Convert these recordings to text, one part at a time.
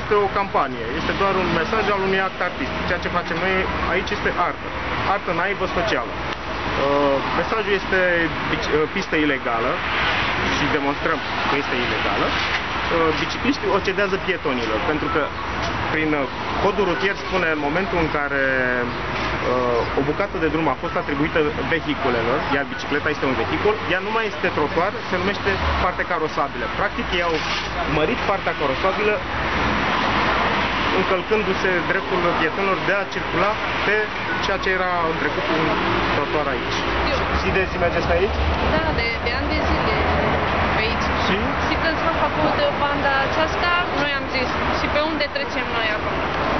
este o campanie, este doar un mesaj al unui act artistic. Ceea ce facem noi aici este artă. Artă naivă socială. Mesajul este pistă ilegală și demonstrăm că este ilegală. Bicicliștii o cedează pietonilor, pentru că prin codul rutier spune în momentul în care o bucată de drum a fost atribuită vehiculelor, iar bicicleta este un vehicul, ea nu mai este trotuar, se numește parte carosabilă. Practic ei au mărit partea carosabilă, încălcându-se dreptul pietonilor de a circula pe ceea ce era în trecut un trotuar aici. Și de zi mergeți pe aici? Da, de ani de zile pe aici. Și când s-a făcut banda aceasta, noi am zis, și pe unde trecem noi acum?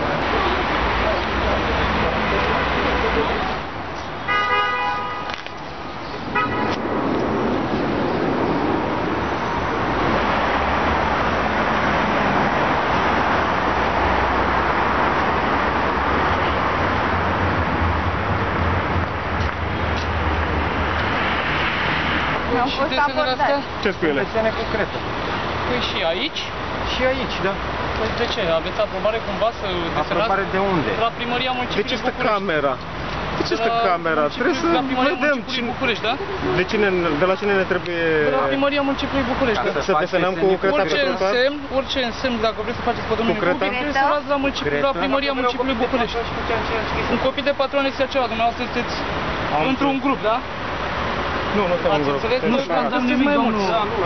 Am fost abordat. Ce spui ele? Desene cu cretă. Păi și aici? Și aici, da. Păi de ce? Aveți aprobare cumva să desenați? Aprobare de unde? La Primăria Municipiului De ce stă București. camera? De ce stă camera? Trebuie să la Primăria vedem Municipiului București, da? de la cine ne trebuie De la Primăria Municipiului București. Ca să desenăm cu creta pe trotuar? Orice însemn, dacă vreți să faceți pe domnul Cu creta? trebuie să luați la Municipiul, la Primăria Municipiului București. Un copii de patron este acela, dumneavoastră sunteți într-un grup, da? Nu, nu stăm în grup. Nu sunteți nimic, domnul.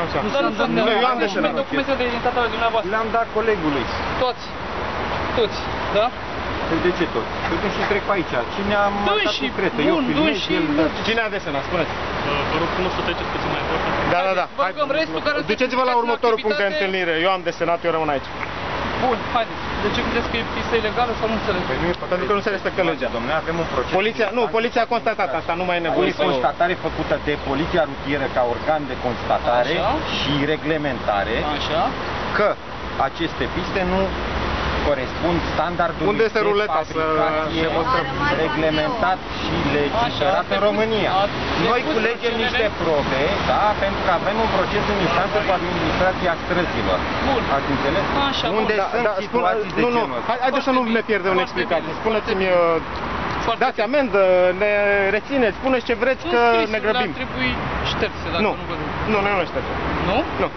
Eu am desenat. Documentele de identitate ale dumneavoastră. Le-am dat colegului. Toți. Toți, da? Păi de ce tot? Păi deci și trec pe aici. Cine a marcat cu cretă? Eu filmez, el... Cine a desenat? Spuneți. Vă rog frumos să treceți puțin mai aproape. Da, da, da. Vă rugăm restul care Duceți-vă la următorul punct de întâlnire. Eu am desenat, eu rămân aici. Bun, haideți. De ce credeți că e pistă ilegală sau nu înțeleg? Păi nu e Pentru că nu se respectă legea. Dom'le, avem un proces. Poliția a constatat asta, nu mai e nevoie. O constatare făcută de Poliția Rutieră ca organ de constatare și reglementare că aceste piste nu corespund standardului unde este ruleta de fabricație reglementat și legiferat în România. Noi culegem niște probe, da, pentru că avem un proces în instanță cu administrația străzilor. Ați înțeles? Unde sunt situații de genul ăsta. Haideți să nu ne pierdem în explicații. Spuneți-mi, dați amendă, ne rețineți, spuneți ce vreți că ne grăbim. Ar trebui șterse, dacă nu văd. Nu, noi nu le ștergem. Nu? Nu.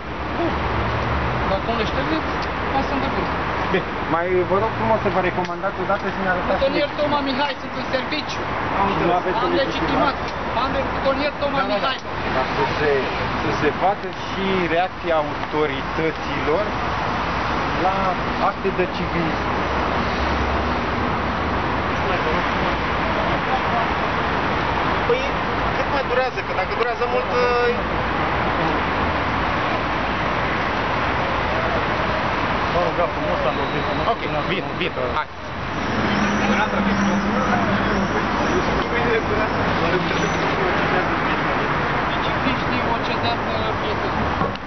Dacă nu le ștergeți, asta îmi depăr. Bine, mai vă rog frumos să vă recomandați odată să ne arătați. Tonier Toma Mihai, sunt în serviciu. Am legitimat. Tonier Toma Mihai. Ca să se vadă și reacția autorităților la acte de civism. Păi, cât mai durează? Că dacă durează mult... Vă rog frumos să loviți. Ok, bine, hai. Bicicliștii o cedează prietenii.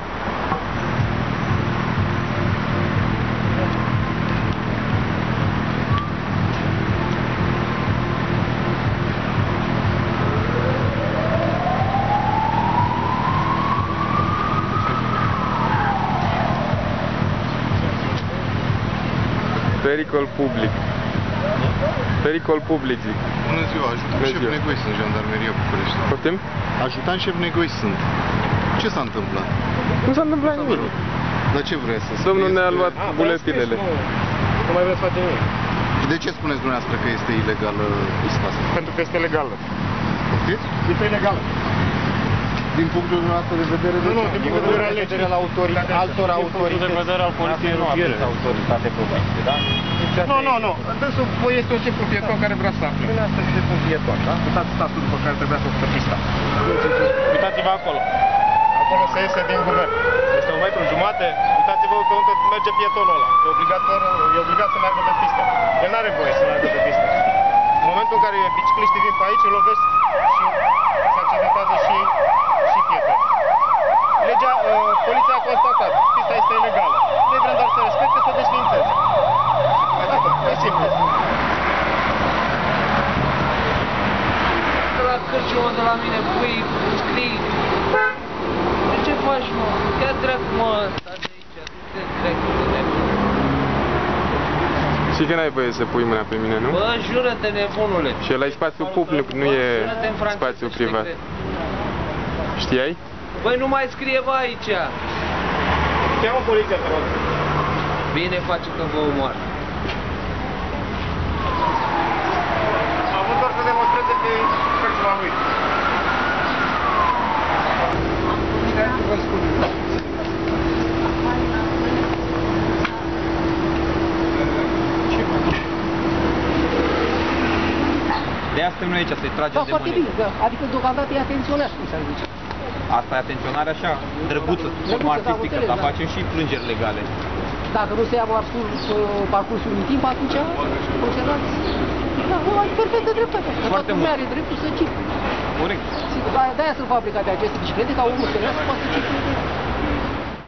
Pericol public. Pericol public, zic. Bună ziua, ajutant șef negoi sunt, Jandarmeria București. Poftim? Ajutant șef negoi sunt. Ce s-a întâmplat? Nu s-a întâmplat nimic. Dar ce vreți să Domnul scrieți? ne-a luat buletinele. Nu mai vreți să face nimic. Și de ce spuneți dumneavoastră că este ilegală pista asta? Pentru că este legală. Poftiți? Este ilegală. Din punctul dumneavoastră de vedere? Nu, din punct de vedere al legii. Altor autorități. de vedere al poliției rutiere. Autoritate proprie, da? Nu. Dânsul este un simplu pieton care vrea să afle. Dumneavoastră sunteți un pieton, da? Uitați statul după care trebuia să făcă pista. Uitați-vă acolo. Acolo se iese din guvern. Este 1,5 metru. Uitați-vă pe unde merge pietonul ăla. E obligat să meargă pe pistă. El n-are voie să meargă pe pistă. În momentul în care bicicliștii vin pe aici, îl lovesc și se accidentează și pietonul. Legea, poliția a constatat. Pista este ilegală. Noi vrem doar să respecte, să o desfințeze. E simplu. La cârciumă de la mine, pui, scrii. De ce faci, mă? Ia dracu, mă, ăsta de aici, du-te dracu de nebun. Știi că n-ai voie să pui mâna pe mine, nu? Bă, jură-te, nebunule. Și ăla e spațiu public, nu e spațiu privat. Știai? Băi, nu mai scrie, bă, aici. Cheamă poliția, te rog. Bine face că vă omoară. A avut doar să demonstreze pe persoana lui. De asta suntem noi aici, să-i tragem Da, de foarte mâine. bine, da. Adică deocamdată e atenționat, cum s-ar zice. Asta e atenționare așa, drăguță, formă da, artistică, înțeleg, dar da. facem și plângeri legale. Dacă nu se ia parcursul în timp, atunci procedați. Da, nu, ai perfectă dreptate. Foarte mult. Toată lumea are dreptul să cipă. Corect. De-aia sunt fabricate aceste biciclete, ca omul să poată să cipă.